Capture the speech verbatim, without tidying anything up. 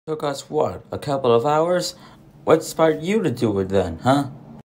Took us what, a couple of hours? What inspired you to do it then, huh?